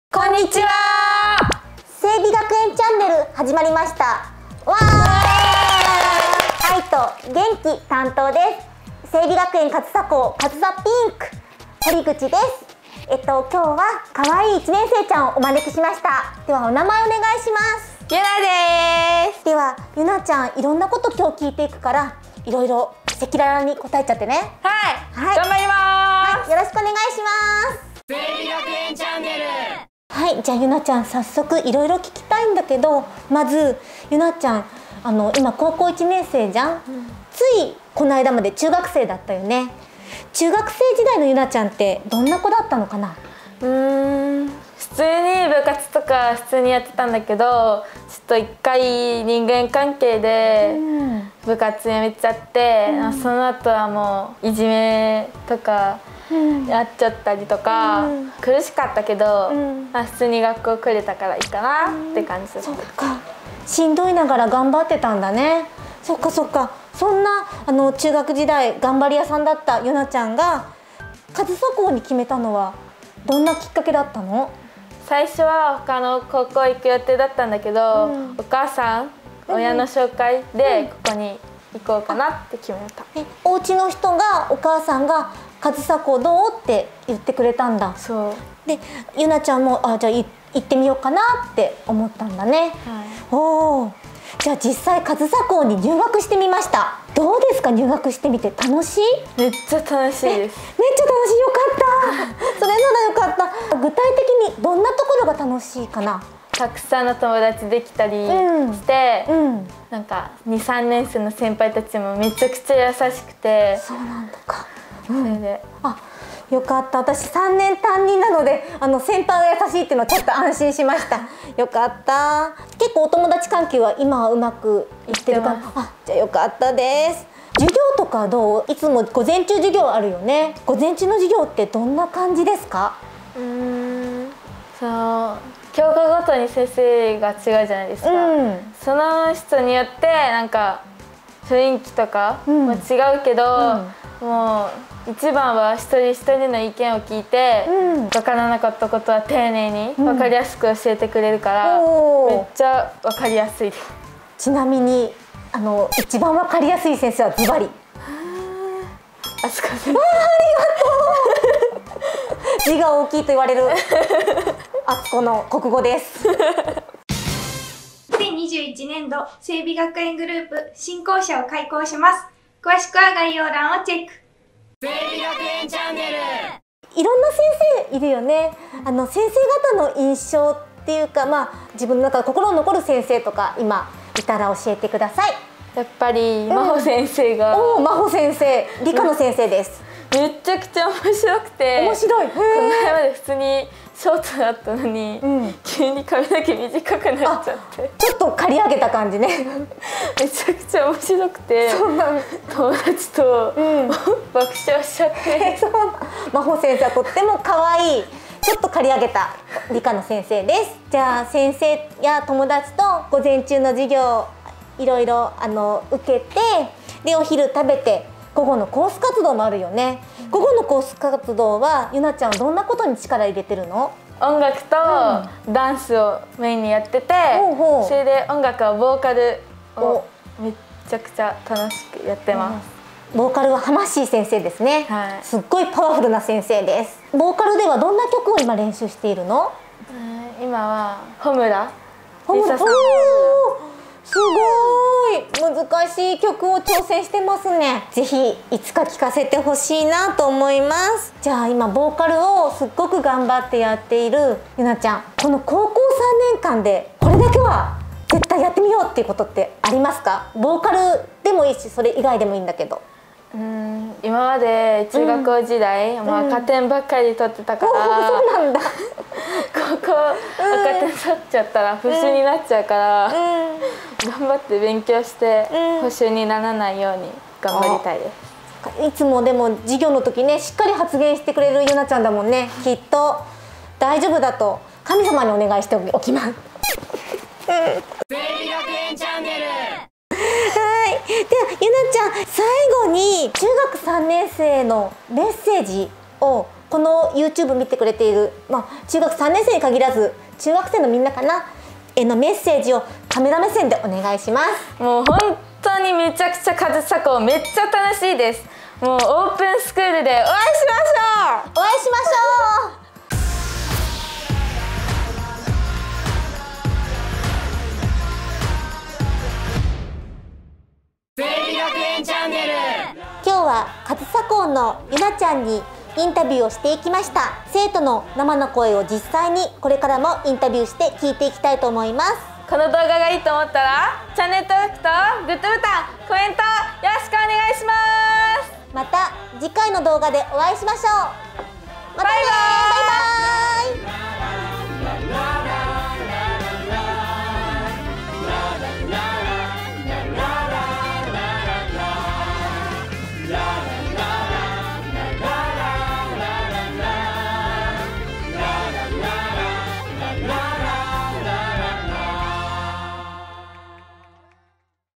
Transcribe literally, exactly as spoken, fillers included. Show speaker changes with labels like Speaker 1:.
Speaker 1: こんにちは。
Speaker 2: 整備学園チャンネル始まりました。わー愛と元気担当です。整備学園上総校上総ピンク堀口です。えっと今日は可愛いいちねん生ちゃんをお招きしました。ではお名前お願いします。
Speaker 1: ゆなです。
Speaker 2: ではゆなちゃん、いろんなこと今日聞いていくからいろいろ赤裸々に答えちゃってね。
Speaker 1: はい、
Speaker 2: はい、
Speaker 1: 頑張ります、
Speaker 2: はい、よろしくお願いします。
Speaker 1: 整備学園チャンネル。
Speaker 2: はい、じゃあゆなちゃん早速いろいろ聞きたいんだけど、まずゆなちゃん、あの今高校いちねん生じゃん、うん、ついこの間まで中学生だったよね。中学生時代のゆなちゃんってどんな子だったのかな？
Speaker 1: うーん、普通に部活とか普通にやってたんだけど、ちょっと一回人間関係で部活やめちゃって、うん、その後はもういじめとかやっちゃったりとか、うん、苦しかったけど、うん、あ普通に学校来れたからいいかなって感じだった。
Speaker 2: うん、そっか、しんどいながら頑張ってたんだね。そっかそっか。そんなあの中学時代頑張り屋さんだったゆなちゃんが上総校に決めたのはどんなきっかけだったの？
Speaker 1: 最初は他の高校行く予定だったんだけど、うん、お母さん、親の紹介でここに行こうかなって決めた。
Speaker 2: え、お家の人が、お母さんが上総校どうって言ってくれたんだ。
Speaker 1: そう
Speaker 2: でゆなちゃんもあじゃあ行ってみようかなって思ったんだね。はい、おお、じゃあ実際上総校に入学してみました。どうですか、入学してみて楽しい？
Speaker 1: めっちゃ楽しいです。めっちゃ楽しい、
Speaker 2: よかったそれならよかった。具体的にどんなところが楽しいかな？
Speaker 1: たくさんの友達できたりして、うんうん、なんかに、さんねん生の先輩たちもめちゃくちゃ優しくて。
Speaker 2: そうなんだか。
Speaker 1: それで、
Speaker 2: うん、あ、よかった。私さんねん担任なので、あの先輩が優しいっていうのはちょっと安心しました。よかった。結構お友達関係は今はうまくいってるかな。あ、じゃあよかったです。授業とかどう？いつも午前中授業あるよね。午前中の授業ってどんな感じですか？
Speaker 1: うーん、そう、教科ごとに先生が違うじゃないですか。うん、その人によってなんか雰囲気とかも違うけど、うん、もう一番は一人一人の意見を聞いて、うん、分からなかったことは丁寧に分かりやすく教えてくれるから、うん、めっちゃ分かりやすいです。
Speaker 2: ちなみにあの一番分かりやすい先生はズバリ
Speaker 1: あすか先生。あ、あり
Speaker 2: がとう字が大きいと言われるあつこの国語です。
Speaker 3: にせんにじゅういちねんど整備学園グループ新校舎を開校します。詳しくは概要欄をチェック。
Speaker 1: 整備学園チャンネル。
Speaker 2: いろんな先生いるよね。あの先生方の印象っていうか、まあ自分の中で心に残る先生とか今いたら教えてください。
Speaker 1: やっぱり真帆先生が、
Speaker 2: うん、お真帆先生、理科の先生です。
Speaker 1: めちゃくちゃ面白くて、
Speaker 2: 面白い。この
Speaker 1: 前まで普通にショートだったのに、うん、急に髪の毛短くなっちゃって、
Speaker 2: ちょっと刈り上げた感じね。
Speaker 1: めちゃくちゃ面白くて、友達と、うん、爆笑しちゃって。
Speaker 2: そう、真帆先生はとっても可愛い、ちょっと刈り上げた理科の先生です。じゃあ先生や友達と午前中の授業いろいろあの受けて、でお昼食べて午後のコース活動もあるよね。午後のコース活動はゆなちゃんはどんなことに力入れてるの？
Speaker 1: 音楽とダンスをメインにやってて、うん、それで音楽はボーカルをめちゃくちゃ楽しくやってます。
Speaker 2: うん、ボーカルは浜椎先生ですね。はい、すっごいパワフルな先生です。ボーカルではどんな曲を今練習しているの？
Speaker 1: うん、今は穂村
Speaker 2: りささん。すごい難しい曲を挑戦してますね。ぜひいつか聴かせてほしいなと思います。じゃあ今ボーカルをすっごく頑張ってやっているゆなちゃん、この高校さんねんかんでこれだけは絶対やってみようっていうことってありますか？ボーカルでもいいしそれ以外でもいいんだけど。
Speaker 1: うん、今まで中学校時代、うん、まあ加点ばっかり取ってたから、
Speaker 2: うん、そうなんだ。
Speaker 1: ここ赤点取っちゃったら不習になっちゃうから、うん、頑張って勉強して補習にならないように頑張りたいです。
Speaker 2: いつもでも授業の時ねしっかり発言してくれるゆなちゃんだもんね。きっと大丈夫だと神様にお願いしておきます。
Speaker 1: 整備学園チャンネル。
Speaker 2: はい、ではゆなちゃん、最後に中学さんねん生のメッセージをこの YouTube 見てくれている、まあ、中学さんねん生に限らず中学生のみんなかなへのメッセージをカメラ目線でお願いします。
Speaker 1: もう本当にめちゃくちゃ上総高めっちゃ楽しいです。もうオープンスクールでお会いしましょう。
Speaker 2: お会いしましょう。
Speaker 4: 整備学園チャンネル。
Speaker 2: 今日は上総高のゆなちゃんにインタビューをしていきました。生徒の生の声を実際にこれからもインタビューして聞いていきたいと思います。
Speaker 1: この動画がいいと思ったらチャンネル登録とグッドボタン、コメントよろしくお願いします。
Speaker 2: また次回の動画でお会いしましょう。またねー。バイバーイ。